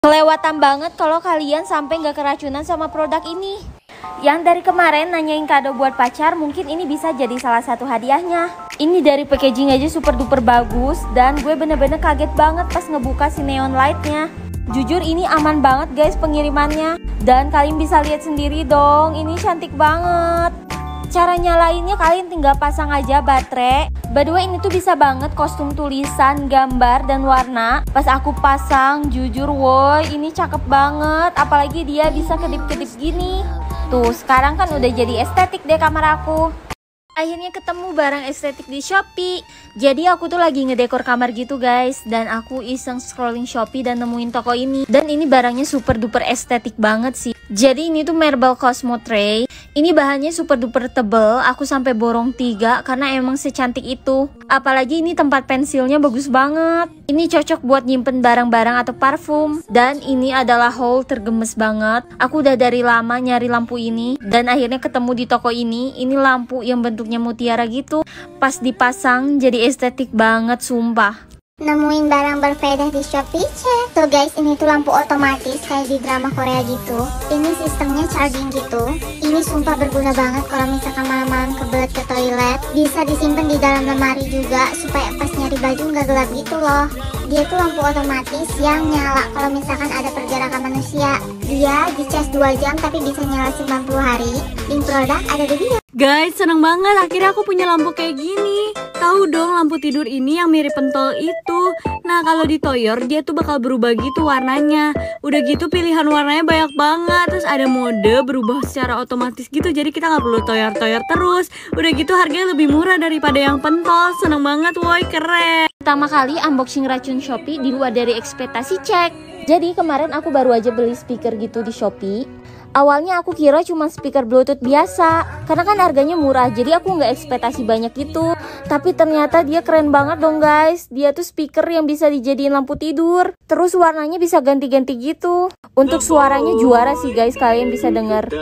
Kelewatan banget kalau kalian sampai nggak keracunan sama produk ini. Yang dari kemarin nanyain kado buat pacar, mungkin ini bisa jadi salah satu hadiahnya. Ini dari packaging aja super duper bagus, dan gue bener-bener kaget banget pas ngebuka si neon lightnya. Jujur ini aman banget guys pengirimannya, dan kalian bisa lihat sendiri dong, ini cantik banget. Cara nyalainnya kalian tinggal pasang aja baterai. By the way ini tuh bisa banget kostum tulisan, gambar, dan warna. Pas aku pasang jujur woi ini cakep banget. Apalagi dia bisa kedip-kedip gini. Tuh sekarang kan udah jadi estetik deh kamar aku. Akhirnya ketemu barang estetik di Shopee. Jadi aku tuh lagi ngedekor kamar gitu guys, dan aku iseng scrolling Shopee dan nemuin toko ini. Dan ini barangnya super duper estetik banget sih. Jadi ini tuh marble Cosmo tray. Ini bahannya super duper tebel, aku sampai borong 3 karena emang secantik itu. Apalagi ini tempat pensilnya bagus banget. Ini cocok buat nyimpen barang-barang atau parfum. Dan ini adalah haul tergemes banget. Aku udah dari lama nyari lampu ini, dan akhirnya ketemu di toko ini. Ini lampu yang bentuknya mutiara gitu. Pas dipasang jadi estetik banget sumpah. Nemuin barang berfaedah di Shopee, cek. Tuh guys, ini tuh lampu otomatis kayak di drama Korea gitu. Ini sistemnya charging gitu. Ini sumpah berguna banget kalau misalkan malam-malam kebelet ke toilet. Bisa disimpan di dalam lemari juga supaya pas nyari baju nggak gelap gitu loh. Dia tuh lampu otomatis yang nyala kalau misalkan ada pergerakan manusia. Dia dicas 2 jam tapi bisa nyala 90 hari. Link produk ada di video. Guys, seneng banget akhirnya aku punya lampu kayak gini. Tahu dong lampu tidur ini yang mirip pentol itu. Nah kalau ditoyor dia tuh bakal berubah gitu warnanya. Udah gitu pilihan warnanya banyak banget. Terus ada mode berubah secara otomatis gitu. Jadi kita nggak perlu toyor-toyor terus. Udah gitu harganya lebih murah daripada yang pentol. Seneng banget woi, keren. Pertama kali unboxing racun Shopee di luar dari ekspektasi cek. Jadi kemarin aku baru aja beli speaker gitu di Shopee. Awalnya aku kira cuma speaker bluetooth biasa, karena kan harganya murah, jadi aku nggak ekspektasi banyak gitu. Tapi ternyata dia keren banget dong guys. Dia tuh speaker yang bisa dijadiin lampu tidur. Terus warnanya bisa ganti-ganti gitu. Untuk suaranya juara sih guys, kalian bisa dengar.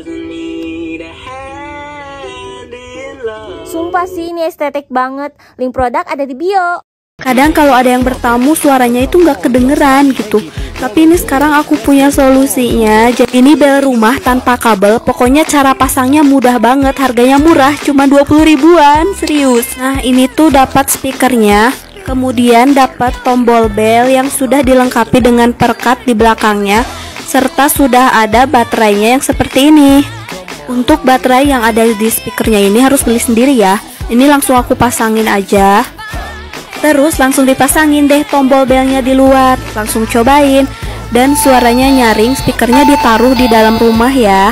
Sumpah sih ini estetik banget. Link produk ada di bio. Kadang kalau ada yang bertamu suaranya itu nggak kedengeran gitu. Tapi ini sekarang aku punya solusinya. Jadi ini bel rumah tanpa kabel. Pokoknya cara pasangnya mudah banget. Harganya murah, cuma 20 ribuan. Serius. Nah ini tuh dapat speakernya. Kemudian dapat tombol bel yang sudah dilengkapi dengan perekat di belakangnya. Serta sudah ada baterainya yang seperti ini. Untuk baterai yang ada di speakernya ini harus beli sendiri ya. Ini langsung aku pasangin aja. Terus langsung dipasangin deh tombol belnya di luar. Langsung cobain. Dan suaranya nyaring, speakernya ditaruh di dalam rumah ya.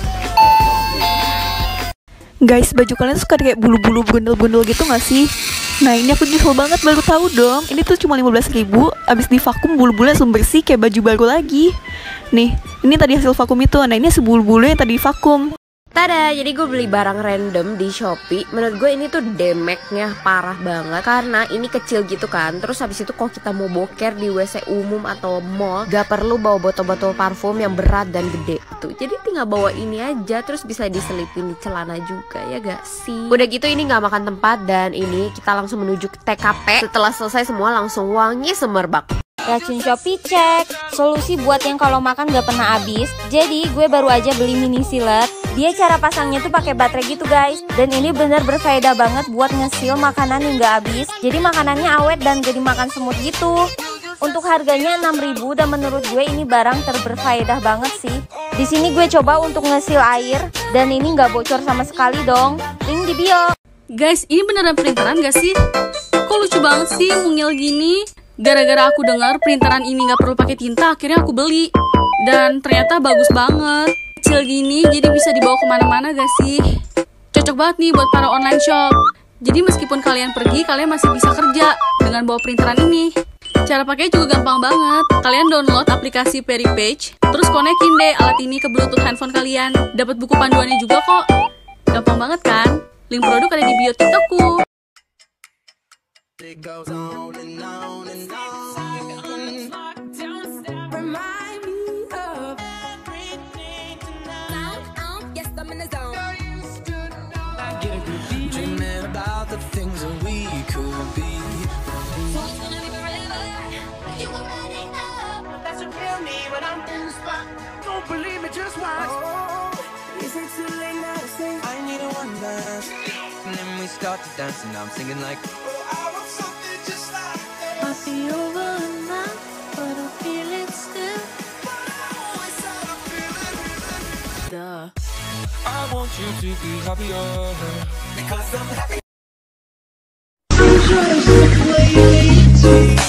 Guys, baju kalian suka kayak bulu-bulu bundel-bundel gitu gak sih? Nah ini aku nyesel banget baru tahu dong. Ini tuh cuma 15 ribu. Abis di vakum bulu-bulunya langsung bersih kayak baju baru lagi. Nih, ini tadi hasil vakum itu. Nah ini sebulu-bulu yang tadi vakum. Tada, jadi gue beli barang random di Shopee. Menurut gue ini tuh damage-nya parah banget. Karena ini kecil gitu kan. Terus habis itu kalau kita mau boker di WC umum atau mall, gak perlu bawa botol-botol parfum yang berat dan gede tuh. Jadi tinggal bawa ini aja, terus bisa diselipin di celana juga ya gak sih. Udah gitu ini gak makan tempat. Dan ini kita langsung menuju ke TKP. Setelah selesai semua langsung wangi semerbak. Racun Shopee cek. Solusi buat yang kalau makan gak pernah habis. Jadi gue baru aja beli mini silet. Dia cara pasangnya tuh pakai baterai gitu guys. Dan ini bener berfaedah banget buat ngesil makanan yang gak habis. Jadi makanannya awet dan gak dimakan semut gitu. Untuk harganya 6.000 dan menurut gue ini barang terberfaedah banget sih. Di sini gue coba untuk ngesil air dan ini nggak bocor sama sekali dong. Link di bio. Guys, ini beneran printeran gak sih? Kok lucu banget sih mungil gini? Gara-gara aku dengar printeran ini nggak perlu pakai tinta, akhirnya aku beli. Dan ternyata bagus banget. Kecil gini, jadi bisa dibawa kemana-mana gak sih? Cocok banget nih buat para online shop. Jadi meskipun kalian pergi, kalian masih bisa kerja dengan bawa printeran ini. Cara pakainya juga gampang banget. Kalian download aplikasi Peripage, terus konekin deh alat ini ke Bluetooth handphone kalian. Dapat buku panduannya juga kok. Gampang banget kan? Link produk ada di bio TikTokku. It goes on and on and on. Remind me of everything tonight. Yes, I'm in the zone. Dreaming about the things that we could be. So it's gonna be forever. You already know. That's what real me. I'm in the spot. Don't believe me, just watch. Is it too late now to say I need a one dance? And then we start to dance and I'm singing like, oh, I want something just like this. Might be over now, but I feel it still. I want you to be happier because I'm happy.